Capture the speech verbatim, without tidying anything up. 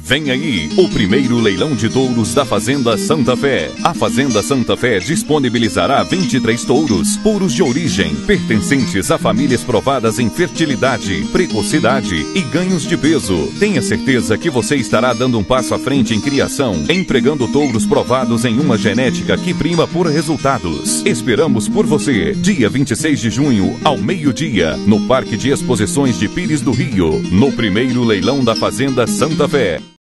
Vem aí o primeiro leilão de touros da Fazenda Santa Fé. A Fazenda Santa Fé disponibilizará vinte e três touros puros de origem, pertencentes a famílias provadas em fertilidade, precocidade e ganhos de peso. Tenha certeza que você estará dando um passo à frente em criação, empregando touros provados em uma genética que prima por resultados. Esperamos por você, dia vinte e seis de junho, ao meio-dia, no Parque de Exposições de Pires do Rio, no primeiro leilão da Fazenda Santa Fé.